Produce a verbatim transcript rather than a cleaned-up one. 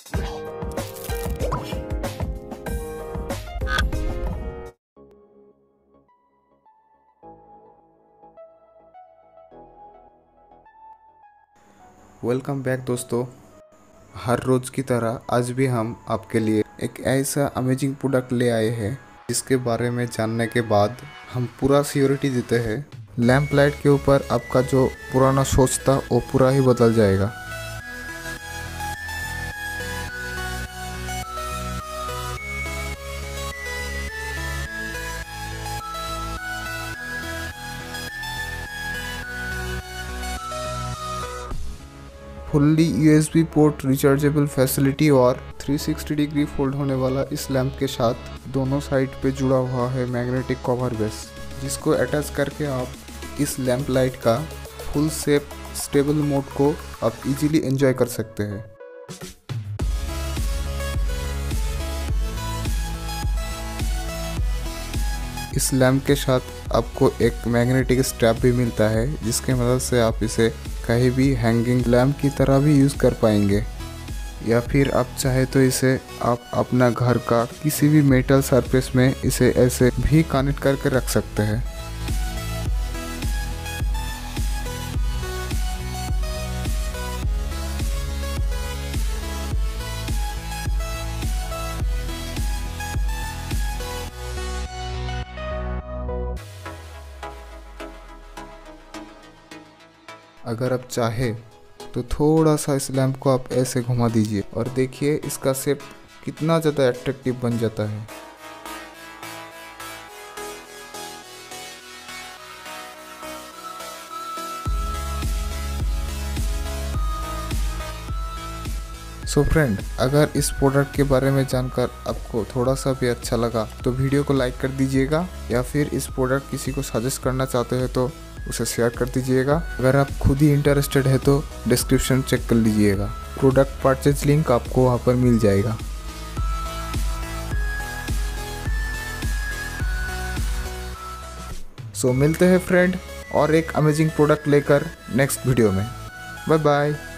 Welcome back दोस्तों। हर रोज़ की तरह आज भी हम आपके लिए एक ऐसा अमेजिंग प्रोडक्ट ले आए हैं जिसके बारे में जानने के बाद हम पूरा सियोरिटी देते हैं लैंप लाइट के ऊपर आपका जो पुराना सोच था वो पूरा ही बदल जाएगा। Fully USB port rechargeable facility और थ्री सिक्सटी डिग्री फोल्ड होने वाला इस लैंप के साथ दोनों साइड पे जुड़ा हुआ है मैग्नेटिक कवर बेस, जिसको अटैच करके आप इस लैंप लाइट का फुल शेप स्टेबल मोड को आप इजीली एंजॉय कर सकते हैं। इस लैंप के साथ आपको एक मैग्नेटिक स्ट्रैप भी मिलता है जिसके मदद से आप इसे कहीं भी हैंगिंग लैंप की तरह भी यूज़ कर पाएंगे, या फिर आप चाहे तो इसे आप अपना घर का किसी भी मेटल सरफेस में इसे ऐसे भी कनेक्ट करके रख सकते हैं। अगर आप चाहे तो थोड़ा सा इस लैंप को आप ऐसे घुमा दीजिए और देखिए इसका शेप कितना ज़्यादा अट्रैक्टिव बन जाता है। सो फ्रेंड, अगर इस प्रोडक्ट के बारे में जानकर आपको थोड़ा सा भी अच्छा लगा तो वीडियो को लाइक कर दीजिएगा, या फिर इस प्रोडक्ट किसी को सजेस्ट करना चाहते हैं तो उसे शेयर कर दीजिएगा। अगर आप खुद ही इंटरेस्टेड है तो डिस्क्रिप्शन चेक कर लीजिएगा, प्रोडक्ट परचेज लिंक आपको वहाँ पर मिल जाएगा। सो मिलते हैं फ्रेंड और एक अमेजिंग प्रोडक्ट लेकर नेक्स्ट वीडियो में। Bye bye.